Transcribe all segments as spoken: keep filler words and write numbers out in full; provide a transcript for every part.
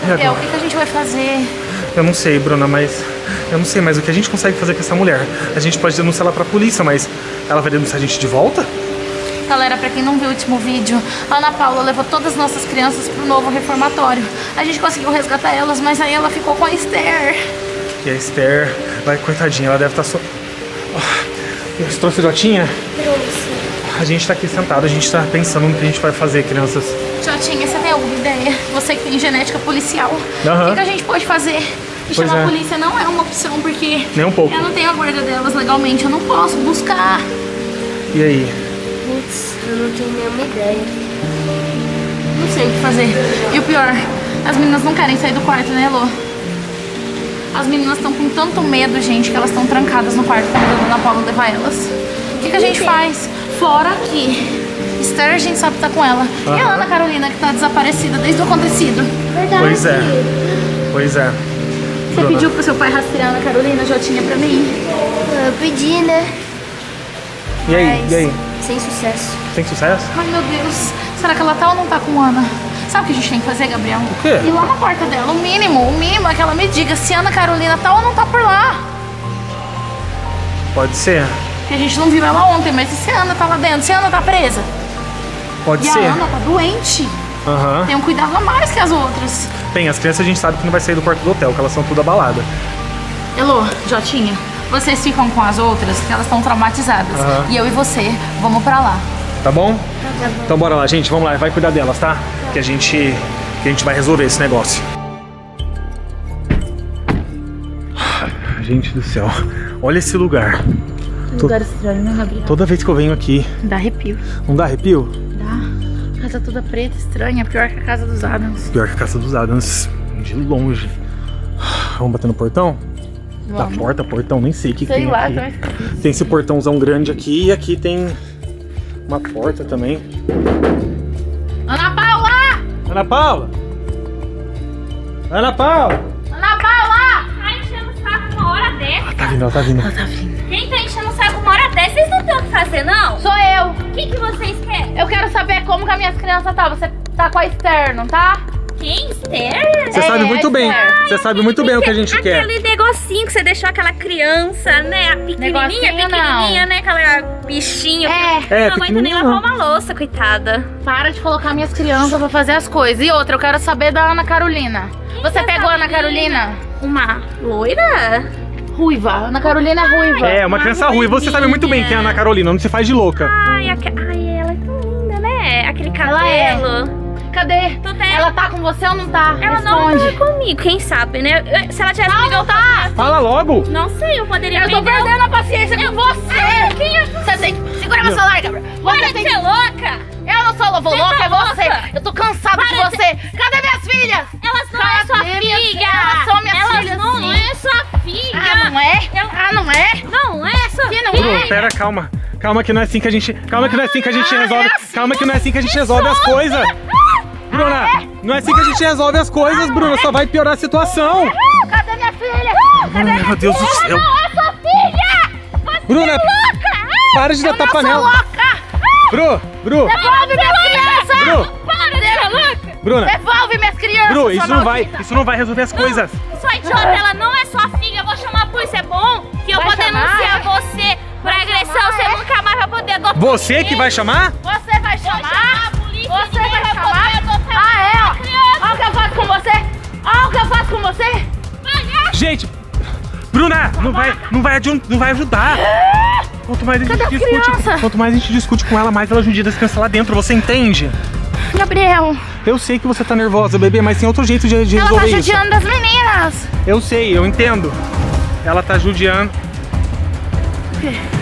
É, o que, que a gente vai fazer? Eu não sei, Bruna, mas... Eu não sei mais o que a gente consegue fazer com essa mulher. A gente pode denunciar ela pra polícia, mas... Ela vai denunciar a gente de volta? Galera, pra quem não viu o último vídeo, a Ana Paula levou todas as nossas crianças pro novo reformatório. A gente conseguiu resgatar elas, mas aí ela ficou com a Esther. E a Esther... Vai, coitadinha, ela deve estar só... Oh, você trouxe a Jotinha? Trouxe. A gente tá aqui sentado, a gente tá pensando no que a gente vai fazer, crianças. Jotinha, você tem alguma ideia? Você que tem genética policial. Uhum. O que, que a gente pode fazer? E Pois chamar é. a polícia não é uma opção, porque... Nem um pouco. Eu não tenho a guarda delas legalmente, eu não posso buscar. E aí? Putz, eu não tenho nenhuma ideia. Não sei o que fazer. E o pior, as meninas não querem sair do quarto, né, Lô? As meninas estão com tanto medo, gente, que elas estão trancadas no quarto quando a Ana Paula levar elas. O que, que a gente faz? Fora aqui. Esther, a gente sabe que tá com ela. Aham. E a Ana Carolina, que tá desaparecida desde o acontecido. Verdade. Pois é. Pois é. Você Bruna. pediu pro seu pai rastrear a Ana Carolina, Jotinha, pra mim? Eu pedi, né? E aí? Mas E aí? sem sucesso. Tem sucesso? Ai, meu Deus. Será que ela tá ou não tá com a Ana? Sabe o que a gente tem que fazer, Gabriel? O quê? Ir lá na porta dela. O mínimo, o mínimo é que ela me diga se a Ana Carolina tá ou não tá por lá. Pode ser. Porque a gente não viu ela ontem, mas e se a Ana tá lá dentro? Se a Ana tá presa? Pode E ser. a Ana tá doente. Aham. Tem um cuidado a mais que as outras. Bem, as crianças a gente sabe que não vai sair do quarto do hotel, que elas são tudo abaladas. Elô, Jotinha, vocês ficam com as outras, que elas estão traumatizadas. Aham. E eu e você, vamos pra lá. Tá bom? Então bora lá, gente. Vamos lá. Vai cuidar delas, tá? Que a gente, que a gente vai resolver esse negócio. Gente do céu. Olha esse lugar. Que lugar estranho, né, Gabriel? Toda vez que eu venho aqui, Dá arrepio. não dá arrepio? Dá. Casa toda preta, estranha, pior que a casa dos Adams. Pior que a casa dos Adams, de longe. Vamos bater no portão? Da Vamos. porta, portão, nem sei o que, que Sei tem lá, aqui. também. Tem esse portãozão grande aqui e aqui tem uma porta também. Ana Paula! Ana Paula! Ana Paula! Ana Paula! Tá enchendo o saco uma hora dessa? Ah, tá vindo, ela tá vindo. Ela tá vindo. Quem tá enchendo o saco uma hora dessa? Vocês não têm o que fazer, não? Sou eu. O que, que vocês querem? Eu quero saber como que as minhas crianças tá. Você tá com a Esther, não tá? Quem? Esther? Você É, sabe muito bem, Esther. você sabe muito bem o que a gente quer. Aquele negocinho que você deixou aquela criança, né? A pequenininha, Negocinho, pequenininha, não. né? Aquela bichinho. É. que É, não aguenta nem pequenininha lavar não. uma louça, coitada. Para de colocar minhas crianças pra fazer as coisas. E outra, eu quero saber da Ana Carolina. Você é pegou a essa Ana Carolina? Uma loira? Ruiva. Ana Carolina é ruiva. É, uma criança ruim. Você sabe muito bem quem é a Ana Carolina, não se faz de louca. Ai, aque... Ai, ela é tão linda, né? Aquele Ela é. cabelo. Cadê? Tô vendo. Ela tá com você ou não tá? Ela não Responde. tá comigo, quem sabe, né? Eu- Se ela tivesse Não, comigo, não eu tá. Fala logo! Não sei, eu poderia Eu tô vender. perdendo a paciência com você. Ai, quem é Você tem que... Segura meu celular, Gabriel. Para Você de tem ser que... louca! Eu não sou lobo Você louca, tá é você. louca. Eu tô cansada de Para de- você. Cadê minhas filhas? Elas não é sua Cadê minhas filha! Elas são minhas Elas filhas, não, sim. não é sua filha! Ah, não é? Eu- Ah, não é? Não é sua Que não filha! Bruno, pera, calma. Calma que não é assim que a gente. Calma que não é assim que a gente Ah, resolve. é assim? Calma que não é assim que a gente resolve as coisas. Bruna, não é assim que a gente resolve as coisas, Bruna. Só vai piorar a situação. Cadê minha filha? Ai, meu Deus do céu. Não é sua filha! Você Bruna, é louca! para de dar Eu não tapa sou nela. louca. Bru, Bru, Devolve minhas crianças. Bru, Para de ser louca! Bruna. Devolve minhas crianças. Bru, sua isso não vai, maldita. isso não vai resolver as coisas. Sua idiota, ela não é sua filha! Eu vou chamar a polícia, é bom? Que eu Vai vou chamar, denunciar é? você por Vai agressão, chamar, você é? nunca mais vai poder adotar Você ninguém. que vai chamar? Você vai Vou chamar? chamar a polícia, Você ninguém vai vai chamar? poder adotar Ah, é, ó. criança. Olha o que eu faço com você. Olha o que eu faço com você. Palhaço! Gente, Bruna, não vai, não vai, adiant- não vai ajudar. Quanto mais a gente Cadê as discute, crianças? quanto mais a gente discute com ela, mais ela judia das crianças lá dentro. Você entende? Gabriel, Eu sei que você tá nervosa, bebê, mas tem outro jeito de, de ela tá resolver isso. judiando das meninas. Eu sei, eu entendo. Ela tá judiando. O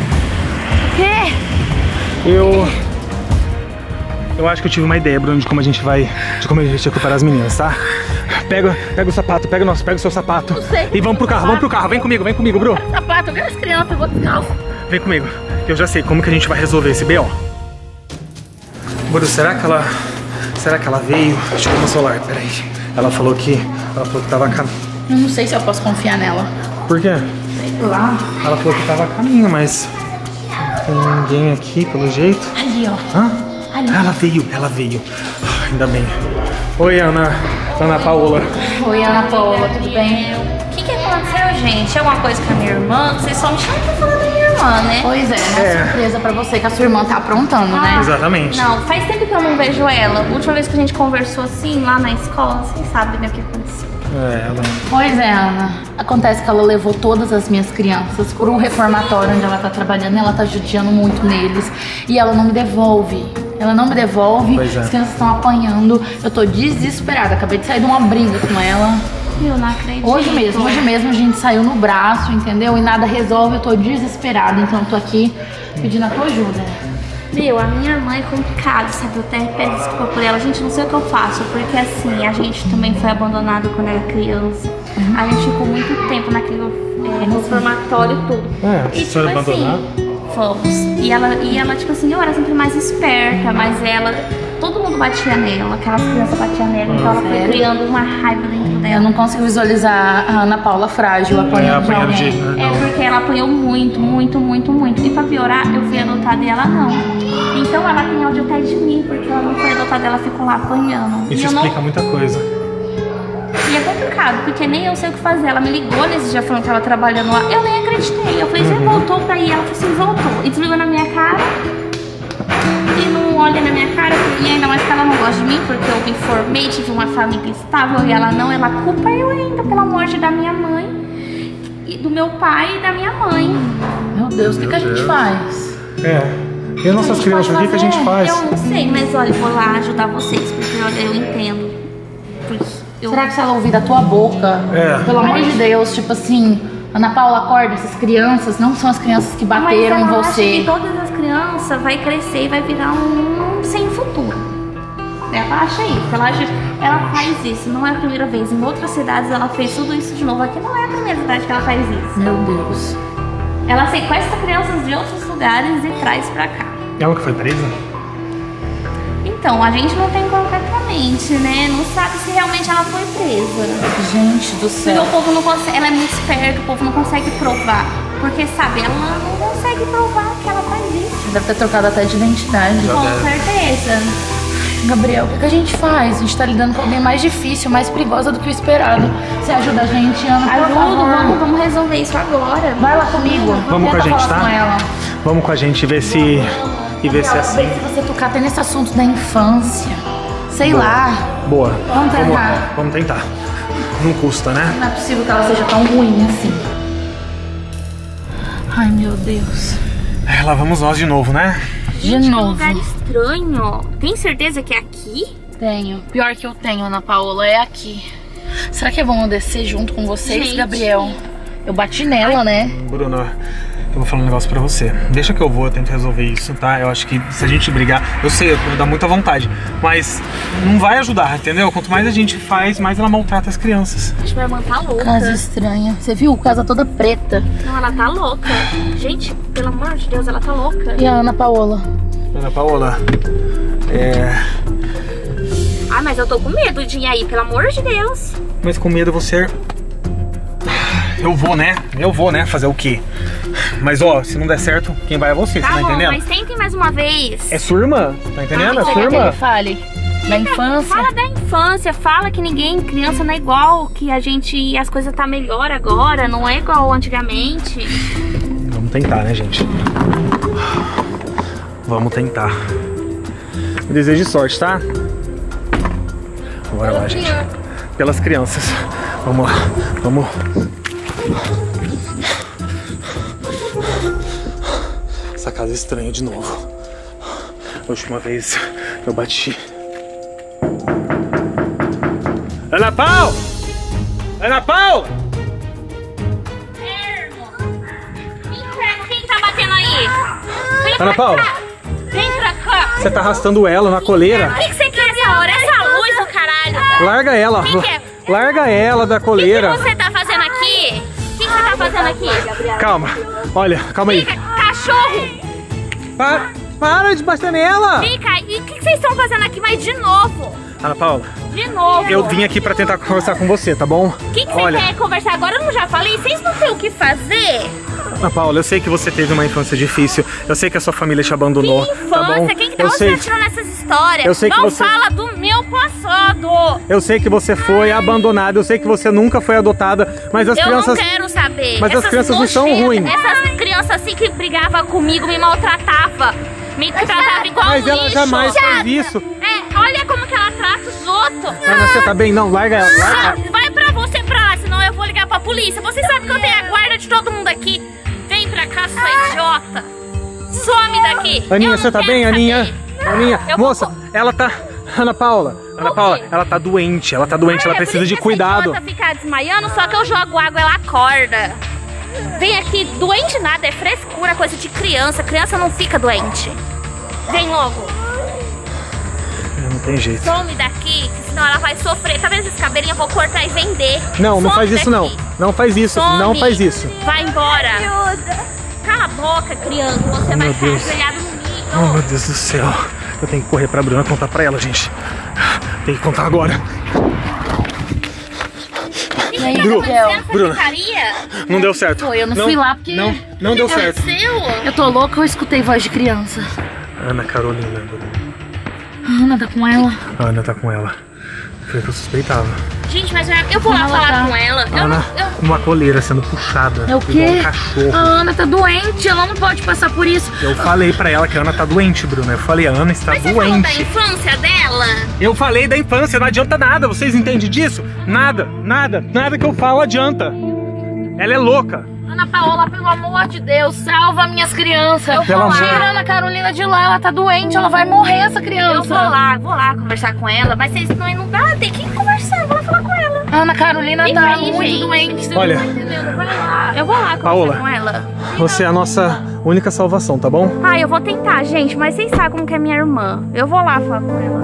quê? Eu. Eu acho que eu tive uma ideia, Bruno, de como a gente vai. De como a gente recuperar as meninas, tá? Pega, pega o sapato, pega o nosso, pega o seu sapato. Não sei. E vamos pro carro, vamos pro carro. Vem comigo, vem comigo, Bru. Sapato, eu quero as crianças, eu vou descalço. Vem comigo. Eu já sei como que a gente vai resolver esse B O. Bru, será que ela. Será que ela veio? Deixa eu ver meu celular, peraí. Ela falou que. Ela falou que tava a caminho. Eu não sei se eu posso confiar nela. Por quê? Sei lá. Ela falou que tava a caminho, mas. Não tem ninguém aqui, pelo jeito. Ali, ó. Hã? Ali. Ela veio, ela veio. Ah, ainda bem. Oi, Ana. Ana Paola. Oi, Ana Paola, tudo bem? O que que aconteceu, gente? Alguma coisa com a minha irmã? Vocês só me chamam pra falar da minha irmã, né? Pois é, uma É. surpresa pra você que a sua irmã tá aprontando, né? Exatamente. Não, faz tempo que eu não vejo ela. A última vez que a gente conversou assim, lá na escola, vocês sabem, né, o que aconteceu. É, ela... Pois é, Ana. Acontece que ela levou todas as minhas crianças pro reformatório onde ela tá trabalhando e ela tá judiando muito neles. E ela não me devolve. Ela não me devolve. Pois é. As crianças estão apanhando. Eu tô desesperada. Acabei de sair de uma briga com ela. Eu não acredito. Hoje mesmo, hoje mesmo a gente saiu no braço, entendeu? E nada resolve. Eu tô desesperada. Então eu tô aqui pedindo a tua ajuda. Meu, a minha irmã é complicado, sabe? Eu até peço desculpa por ela. Gente, não sei o que eu faço, porque assim, a gente também foi abandonado quando era criança. Uhum. A gente ficou muito tempo naquele é, reformatório e tudo. É, e vocês foram abandonados? fomos. E ela, e ela, tipo assim, eu era sempre mais esperta, mas ela... Todo mundo batia nela, aquelas crianças batiam nela, então ela foi Sério? criando uma raiva dentro Eu dela. não consigo visualizar a Ana Paula frágil apanhando É, de apanhando alguém. de- né? É porque ela apanhou muito, muito, muito, muito. E pra piorar, eu fui adotada e ela não. Então ela tem ódio até de mim, porque ela não foi adotada, ela ficou lá apanhando. Isso e eu não... explica muita coisa. E é complicado, porque nem eu sei o que fazer. Ela me ligou nesse dia falando que ela trabalhando lá. Eu nem acreditei. Eu falei, você voltou pra ir? Ela falou assim, voltou. E desligou na minha cara. E não olha na minha cara. E ainda mais que ela não gosta de mim, porque eu me formei, tive uma família estável e ela não. Ela culpa eu ainda pela morte da minha mãe, e do meu pai e da minha mãe. Meu Deus, o que, que a gente Deus. faz? É. E as nossas crianças, o que, que a gente faz? Eu não sei, mas olha, vou lá ajudar vocês, porque olha, eu entendo. Porque eu... Será que se ela ouvir da tua boca, É. pelo amor de Deus, tipo assim, Ana Paula, acorda, essas crianças não são as crianças que Mas bateram em ela acha você. que todas as crianças vai crescer e vai virar um sem futuro. Ela acha isso, ela, acha, ela faz isso, não é a primeira vez. Em outras cidades ela fez tudo isso de novo. Aqui não é a primeira cidade que ela faz isso. Meu Deus. Ela sequestra crianças de outros lugares e traz pra cá. Ela que foi presa? Então, a gente não tem concretamente, né? Não sabe se realmente ela foi presa. Gente do Porque céu. o povo não consegue, ela é muito esperta, o povo não consegue provar. Porque, sabe, ela não consegue provar que ela faz isso. Deve ter trocado até de identidade. Com deve. certeza. Gabriel, o que, que a gente faz? A gente tá lidando com alguém mais difícil, mais perigosa do que o esperado. Você ajuda a gente, Ana, por Ajuda, favor. vamos, vamos resolver isso agora. Vai lá comigo. Vamos com a Tenta gente, falar tá? com ela. Vamos com a gente ver se... E ver se é assim. Vê se você tocar até nesse assunto da infância. Sei lá. Boa. Vamos tentar. Vamos, vamos tentar. Não custa, né? Não é possível que ela seja tão ruim assim. Ai, meu Deus. É, lá vamos nós de novo, né? De Gente, que novo. lugar estranho. Tem certeza que é aqui? Tenho. Pior que eu tenho, Ana Paola, é aqui. Será que é bom eu descer junto com vocês, Gente. Gabriel? Eu bati nela, né? Bruna, eu vou falar um negócio pra você. Deixa que eu vou, eu tento resolver isso, tá? Eu acho que se a gente brigar, eu sei, eu dá muita vontade, mas não vai ajudar, entendeu? Quanto mais a gente faz, mais ela maltrata as crianças. Acho que minha irmã tá louca. Casa estranha. Você viu? Casa toda preta. Não, ela tá louca. Gente, pelo amor de Deus, ela tá louca. E a Ana Paola? Ana Paola, é... Ah, mas eu tô com medo de ir aí, pelo amor de Deus. Mas com medo você... Eu vou, né? Eu vou, né? Fazer o quê? Mas, ó, se não der certo, quem vai é você, Tá você tá bom, entendendo? mas tentem mais uma vez. É sua irmã, tá entendendo? Ah, É Você sua quer que irmã. ele fale? Da infância? Fala da infância, fala que ninguém, criança não é igual, que a gente, as coisas tá melhor agora, não é igual antigamente. Vamos tentar, né, gente? Vamos tentar. Me desejo sorte, tá? Bora lá, gente. Pelas crianças. Vamos lá. Vamos. Essa casa é estranha de novo. A última vez eu bati. Ana Paula! Ana Paula! Quem tá batendo aí? Vem Ana pra Paula! cá. Vem pra cá. Você tá arrastando ela na coleira? O que, que você quer essa hora? Essa luz, ô caralho. Larga ela. Que que é? Larga ela da O que, coleira. que você tá fazendo aqui? O que, que você tá fazendo aqui? Calma. Olha, calma aí. Fica, cachorro. Pa- para de bater nela. Fica, e o que, que vocês estão fazendo aqui? Mas de novo. Ana Paula, De novo. eu vim aqui pra tentar conversar com você, tá bom? O que, que você Olha, quer conversar agora? Eu não já falei? Vocês não têm o que fazer? Ana Paula, eu sei que você teve uma infância difícil. Eu sei que a sua família te abandonou, Que tá bom? infância? Quem que tá eu sei. tirando essas histórias? Eu sei que não você- fala do meu passado. Eu sei que você foi abandonada, eu sei que você nunca foi adotada, mas as eu crianças... Eu não quero saber. Mas essas as crianças não são ruins. Essas crianças assim que brigavam comigo, me maltratavam. Me tratavam igual Mas lixo. ela jamais faz isso. É, olha como que ela trata os outros. Ana, você tá bem? Não, larga ela, larga. Vai pra você pra lá, senão eu vou ligar pra polícia. Você sabe que eu tenho a guarda de todo mundo aqui. Vem pra cá, sua idiota. Some daqui. Aninha, Eu você não tá quero bem, saber. Aninha? Aninha, Eu moça, vou... ela tá... Ana Paula, Ana Paula, ela tá doente, ela tá doente, ela É, precisa por isso de que cuidado. Essa idiota fica desmaiando, só que eu jogo água, ela acorda. Vem aqui, doente nada, é frescura, coisa de criança. Criança não fica doente. Vem logo. Não tem jeito. Some daqui, que senão ela vai sofrer. Tá vendo esses cabelinhos? Eu vou cortar e vender. Não, não Some faz isso não. daqui. Não faz isso, Some. não faz isso. Vai embora. Cala a boca, criança. Você Oh, vai meu ficar Deus. ajoelhado no Oh, milho. meu Deus do céu. Eu tenho que correr pra Bruna contar pra ela, gente. Tem que contar agora. E aí, Bru, Gabriel? Bruna, Ficaria? não deu certo. Foi, eu não fui lá porque- Não, não deu certo. Seu? Eu tô louca, eu escutei voz de criança. Ana Carolina, Bruna. A Ana tá com ela. A Ana tá com ela. Foi o que eu suspeitava. Gente, mas eu vou lá Como ela falar tá? com ela. Eu, Ana, não- eu, uma coleira sendo puxada. É o quê? Igual um cachorro. A Ana tá doente, ela não pode passar por isso. Eu falei pra ela que a Ana tá doente, Bruna. Eu falei, a Ana está mas você falou da doente. infância dela? Eu falei da infância, não adianta nada. Vocês entendem disso? Nada, nada, nada que eu falo adianta. Ela é louca. Ana Paola, pelo amor de Deus, salva minhas crianças. Eu Pelo vou lá. amor. Tira a Ana Carolina de lá, ela tá doente, ela vai morrer, essa criança. Eu vou lá, vou lá conversar com ela, mas vocês não, não dá, tem que conversar, vou lá falar com ela. A Ana Carolina Vem tá pra aí, muito gente. doente, você Olha. não tá entendendo, vai lá. Eu vou lá conversar Paola. com ela. Você é a nossa única salvação, tá bom? Ah, eu vou tentar, gente, mas vocês sabem como que é minha irmã. Eu vou lá falar com ela.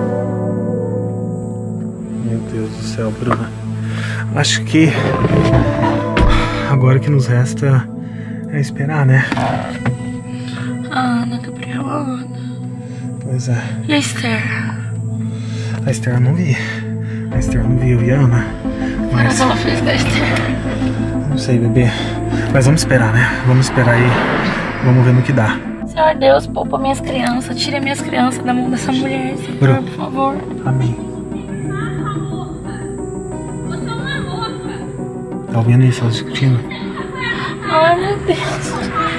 Meu Deus do céu, Bruna. Acho que agora o que nos resta é esperar, né? Ana, Gabriel, Ana. Pois é. E a Esther? A Esther eu não vi. A Esther eu não vi, eu vi a Ana. Mas Mas ela fez da Esther. não sei, bebê. Mas vamos esperar, né? Vamos esperar aí. Vamos ver no que dá. Senhor Deus, poupa minhas crianças, tira minhas crianças da mão dessa mulher, Senhor, Bru. por favor. Amém. Você é uma louca. Tá ouvindo isso? Elas discutindo? Ai, meu Deus.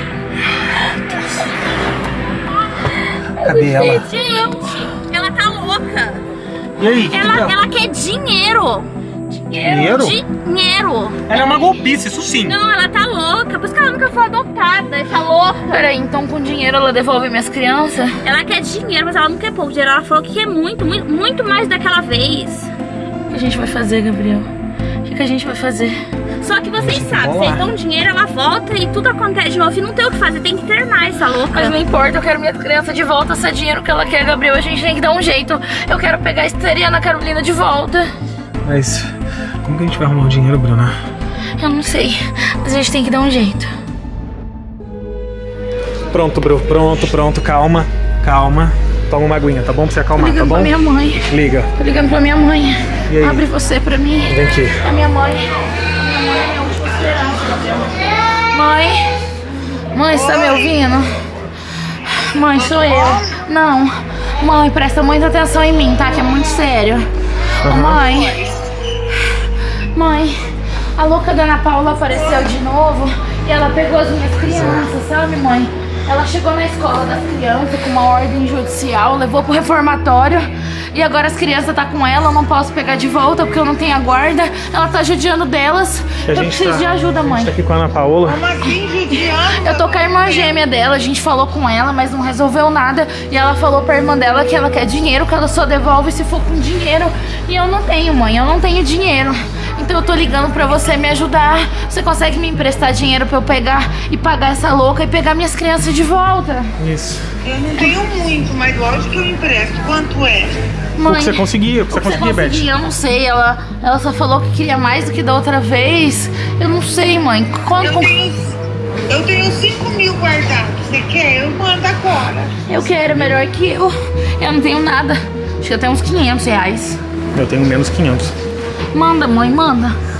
Cadê ela? Gente, ela tá louca. E aí? que que Ela, ela- ela quer dinheiro. Dinheiro? Dinheiro. Ela é uma golpista, isso sim. Não, ela tá louca. Por isso que ela nunca foi adotada. Essa louca. Peraí, então com dinheiro ela devolve minhas crianças? Ela quer dinheiro, mas ela não quer pouco dinheiro. Ela falou que quer muito, muito, muito mais daquela vez. O que a gente vai fazer, Gabriel? O que, que a gente vai fazer? Só que vocês Vamos sabem, lá. vocês dão dinheiro, ela volta e tudo acontece de novo. E não tem o que fazer, tem que internar essa louca. Mas não importa, eu quero minha criança de volta. Se é dinheiro que ela quer, Gabriel, a gente tem que dar um jeito. Eu quero pegar a Esther e a Ana Carolina de volta. Mas como que a gente vai arrumar o dinheiro, Bruna? Eu não sei, mas a gente tem que dar um jeito. Pronto, Bru. Pronto, pronto. Calma, calma. Toma uma aguinha, tá bom? Pra você Tô acalmar, tá ligando bom? pra minha mãe. Liga. Tô ligando pra minha mãe. E aí? Abre você pra mim. Vem aqui. A minha mãe. A minha mãe é minha última esperança, Gabriel. Mãe. Mãe, você tá me ouvindo? Mãe, sou eu. Não. Mãe, presta muita atenção em mim, tá? Que é muito sério. Ô, Aham. mãe. Mãe, a louca da Ana Paula apareceu de novo e ela pegou as minhas crianças, sabe, mãe? Ela chegou na escola das crianças com uma ordem judicial, levou pro reformatório e agora as crianças tá com ela, eu não posso pegar de volta porque eu não tenho a guarda. Ela tá judiando delas. A Eu gente preciso tá- de ajuda, A mãe. gente tá aqui com a Ana Paola. Eu tô com a irmã gêmea dela, a gente falou com ela, mas não resolveu nada. E ela falou pra irmã dela que ela quer dinheiro, que ela só devolve se for com dinheiro. E eu não tenho, mãe, eu não tenho dinheiro. Então eu tô ligando pra você me ajudar. Você consegue me emprestar dinheiro pra eu pegar e pagar essa louca e pegar minhas crianças de volta? Isso. Eu não tenho muito, mas lógico que eu empresto. Quanto é? O que você conseguir, o que você o que você conseguir, Beth. conseguir, eu não sei. Ela, ela só falou que queria mais do que da outra vez. Eu não sei, mãe. Quanto, Eu tenho, eu tenho cinco mil guardados. Você quer? Eu mando agora. Eu quero, melhor que eu. Eu não tenho nada. Acho que eu tenho uns quinhentos reais. Eu tenho menos quinhentos. Manda, mãe, manda.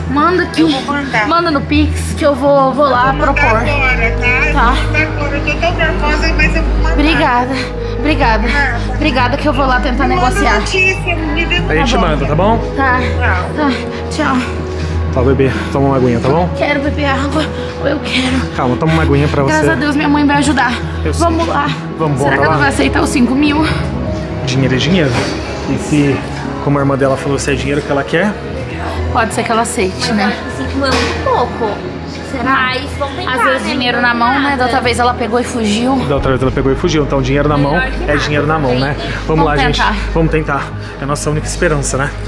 Manda aqui. Eu vou mandar. Manda no Pix que eu vou, vou lá Vou propor. mandar agora, tá? Tá. Eu vou mandar agora. Eu tô tão nervosa, mas eu vou mandar. Obrigada. Obrigada. Obrigada que eu vou lá tentar Me manda negociar. notícia, me dê A gente manda, tá bom? Tá. Tchau. Tá. Tchau. Tá, bebê. Toma uma aguinha, tá bom? Quero beber água. Ou eu quero. Calma, toma uma aguinha pra você. Graças a Deus minha mãe vai ajudar. Eu sei. Vamos lá. Vamos, Será bora que ela lá. vai aceitar os cinco mil? Dinheiro é dinheiro. E se, como a irmã dela falou, se é dinheiro que ela quer, Pode ser que ela aceite, né? cinco mil é muito pouco. Será? Mas vamos tentar, Às vezes né? dinheiro na mão, né? Da outra vez ela pegou e fugiu. da outra vez ela pegou e fugiu. Então dinheiro na mão Melhor que é nada. dinheiro na mão, né? Vamos, Vamos lá, tentar. gente. Vamos tentar. É a nossa única esperança, né?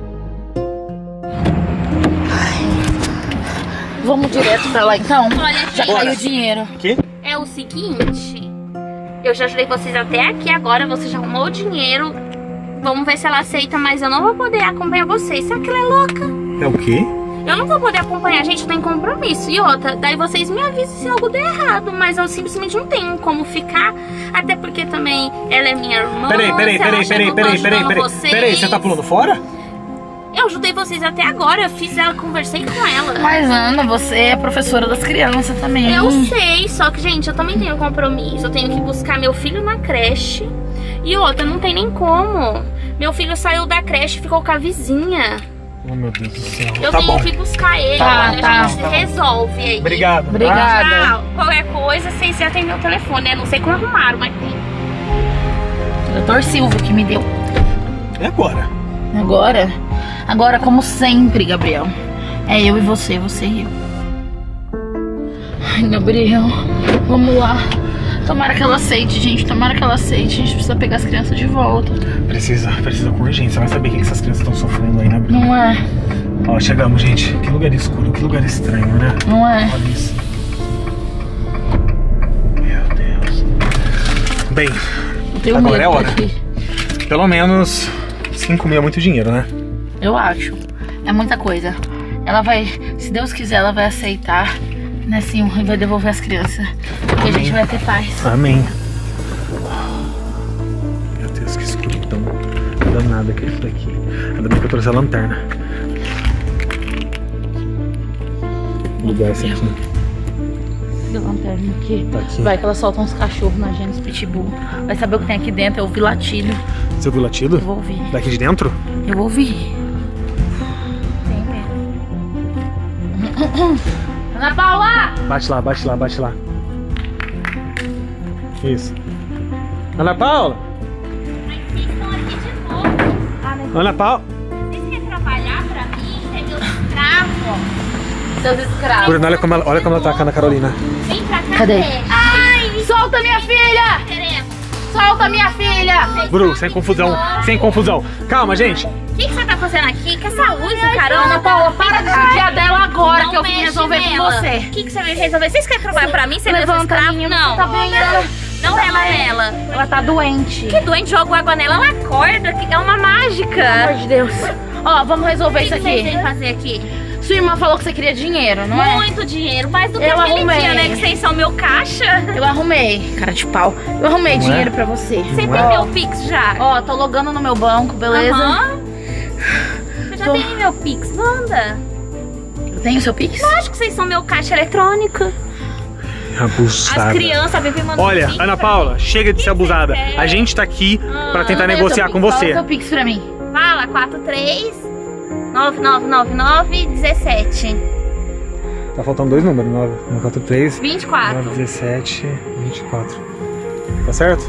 Vamos direto pra lá então? Olha, Já gente, caiu o dinheiro. Aqui? é o seguinte. Eu já ajudei vocês até aqui agora, você já arrumou o dinheiro. Vamos ver se ela aceita, mas eu não vou poder acompanhar vocês. Será que ela é louca? É o quê? Eu não vou poder acompanhar, gente, eu tenho compromisso. E outra, daí vocês me avisam se algo der errado, mas eu simplesmente não tenho como ficar. Até porque também ela é minha irmã. Peraí, peraí, você peraí, acha que peraí, eu tô peraí, peraí, ajudando peraí. vocês? Peraí, você tá pulando fora? Eu ajudei vocês até agora, eu fiz ela, conversei com ela. Mas Ana, você é professora das crianças também. Eu sei, só que, gente, eu também tenho compromisso. Eu tenho que buscar meu filho na creche. E outra, não tem nem como. Meu filho saiu da creche e ficou com a vizinha. Oh, meu Deus do céu. Eu tá tenho bom. que buscar ele. Tá, Olha, tá. a gente resolve aí. Obrigado. tá? Obrigada. Tchau. Qualquer coisa, vocês já tem meu telefone, né? Não sei como arrumaram, mas tem. Doutor Silvio que me deu. E agora? Agora, agora como sempre, Gabriel. É eu e você, você e eu. Ai, Gabriel, vamos lá. Tomara que ela aceite, gente. Tomara que ela aceite. A gente precisa pegar as crianças de volta. Precisa, precisa com urgência. Vai saber o que essas crianças estão sofrendo aí, né, Bruno? Não é, Ó, chegamos, gente. Que lugar escuro, que lugar estranho, né? não é. Olha isso. Meu Deus. Bem, Eu tenho Agora medo é a hora. daqui. pelo menos cinco mil é muito dinheiro, né? Eu acho. É muita coisa. Ela vai, se Deus quiser, ela vai aceitar, né, sim, e vai devolver as crianças. E a gente vai ter paz. Amém. Meu Deus, que escuridão danada que é isso daqui. Ainda bem que eu trouxe a lanterna. Que lugar é esse aqui? Cadê a lanterna aqui? Tá aqui. Vai que ela solta uns cachorros na gente, pitbull. Vai saber o que tem aqui dentro. Eu ouvi latido. Você ouviu o latido? Eu vou ouvir. Daqui de dentro? Eu vou ouvir. Tem medo. Ana Paula! Bate lá, bate lá, bate lá. Isso. Ana Paula! Vocês estão aqui de novo. Ah, mas Ana Paula! vocês querem trabalhar pra mim? Ser meu escravo? Seus escravos. Bruno, olha como ela, olha como ela tá com a Ana Carolina. Vem pra cá. Cadê? Ai! Solta minha filha! Queremos. Solta minha filha! Bruno, sem confusão, sem confusão. Calma, gente. O que, que você tá fazendo aqui? Que essa luz do caramba? Ana Paula, para de judiar dela agora Não que eu vim mexe resolver com nela. você. O que, que você veio resolver? Vocês querem trabalhar pra mim? Ser meu Levanta, escravo? menina, Não. você tá bem, ela- Não rela nela. Ela tá doente. Que doente, joga água nela, ela acorda, que é uma Pelo mágica. amor de Deus. Ó, vamos resolver O que isso que vocês aqui. vêm fazer aqui? Sua irmã falou que você queria dinheiro, não é? Muito dinheiro, mais do que Eu aquele arrumei. dia, né? Que vocês são meu caixa. Eu arrumei, cara de pau. Eu arrumei Não é? dinheiro pra você. Você tem Uau. meu Pix já? Ó, tô logando no meu banco, beleza? Aham. Eu já Tô. tenho meu Pix, manda. Eu tenho seu Pix? Acho que vocês são meu caixa eletrônico. Abusada. As crianças vivem mandando Olha, Pix Ana pra Paula, chega de ser abusada. quer? A gente tá aqui pra Ah, tentar Cadê negociar seu com Pix? você. Fala seu Pix pra mim. mim. Fala, quatro três nove nove nove nove um sete Tá faltando dois números, nove quatro três, vinte e quatro. nove dezessete, vinte e quatro. Tá certo?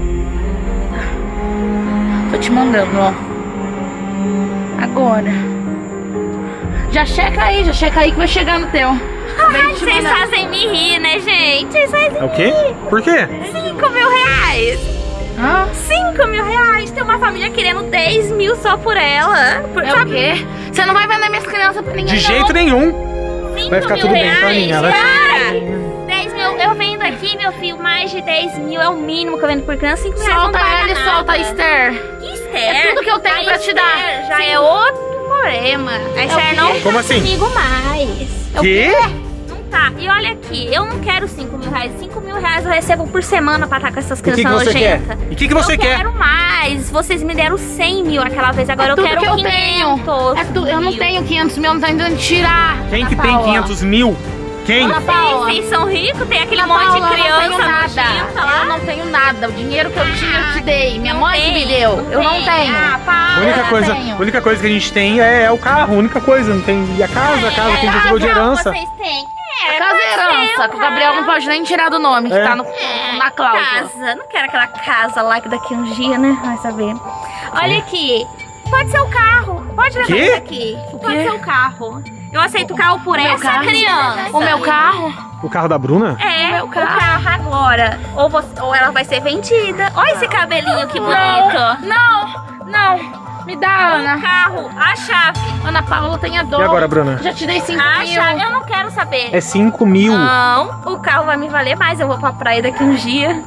Tô te mandando, ó. Agora. Já checa aí, já checa aí que vai chegar no teu. Acabei de te Vocês mandar. fazem me rir, né, gente? Vocês fazem É o quê? Por quê? cinco mil reais. Hã? cinco mil reais. Tem uma família querendo dez mil só por ela. Por, É o quê? Você não vai vender minhas crianças pra ninguém, De não. jeito nenhum. cinco Vai ficar mil tudo bem pra reais, mim, ela- Cara, dez mil. Eu vendo aqui, meu filho, mais de dez mil é o mínimo que eu vendo por criança. cinco reais Solta não paga ela e nada. solta a Esther. Que Esther? É tudo que eu tenho A pra te Esther dar. Já é outro problema. A Esther quê? não Como tá assim? comigo mais. Quê? Não Tá, e olha aqui, eu não quero cinco mil reais. cinco mil reais eu recebo por semana pra estar com essas crianças nojentas. O que, que você quer? E o que, que você eu quer? Eu quero mais. Vocês me deram cem mil aquela vez, agora É eu tudo quero que eu quinhentos. tenho. É tu, eu não tenho quinhentos mil, eu não tô tentando tirar. Quem Ana que Paula. tem quinhentos mil? Quem? Ana Paula. Vocês são ricos, tem aquele Ana monte Paula, de criança eu não tenho nojenta nada. lá. Eu não tenho nada. O dinheiro que eu tinha eu te dei. Minha Não mãe que tem, me deu. não Eu não tem. tenho. Ah, A para. única eu coisa, tenho. a única coisa que a gente tem é, é o carro, a única coisa, não tem. E a casa, a casa que a gente recebeu de herança. Vocês têm. É, Casa mas é herança, seu que o Gabriel não carro. pode nem tirar do nome, que É. tá no, na cláusula. Casa, não quero aquela casa lá que daqui uns dias, né? Vai saber. Olha aqui, pode ser o carro. Pode levar Quê? isso aqui. Pode quê? ser o carro. Eu aceito o carro por meu essa carro? criança. O meu carro? O carro da Bruna? É, O meu o carro. carro agora. Ou, você- ou ela vai ser vendida. Olha esse cabelinho que bonito. Não, não. Me dá, O Ana. carro, a chave. Ana Paula, tenha dó. E agora, Bruna? Já te dei cinco A mil. chave, eu não quero saber. É cinco mil. Não, o carro vai me valer mais. Eu vou pra praia daqui uns dias.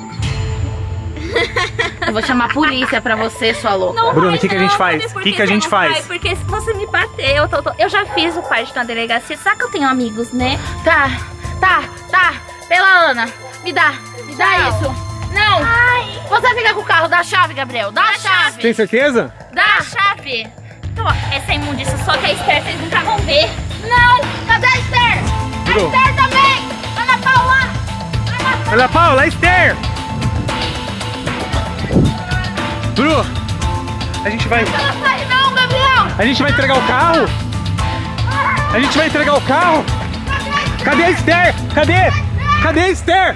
Eu vou chamar a polícia pra você, sua louca. Não Bruna, vai o que que a não, gente faz? sabe por O que que a você gente não faz? vai? Porque se você me bater, eu, tô, tô- eu já fiz o parte na delegacia. Sabe que eu tenho amigos, né? Tá, tá, tá. Pela Ana. Me dá, me dá Não. isso. Não. Você fica com o carro. Dá a chave, Gabriel. Dá a chave. Tem certeza? Dá a chave. Então, ó, essa imundícia só que a Esther vocês nunca vão ver. Não. Cadê a Esther? Bru. A Esther também. Ana Paula. Ana Paula, Esther! Bru, a gente vai. Ela sai não, Gabriel. A gente vai entregar o carro? A gente vai entregar o carro? Cadê a Esther? Cadê? Cadê a Esther?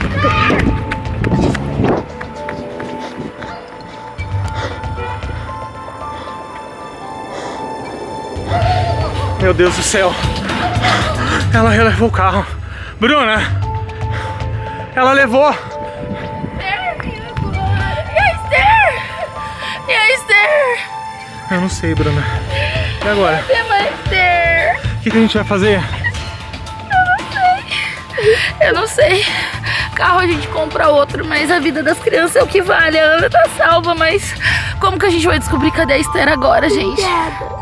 Meu Deus do céu. Ela levou o carro. Bruna, ela levou. E a Esther? E a Esther? Eu não sei, Bruna. E agora? Cadê a Esther? O que, que a gente vai fazer? Eu não sei. Carro a gente compra outro, mas a vida das crianças é o que vale. A Ana tá salva, mas como que a gente vai descobrir cadê a Esther agora, gente?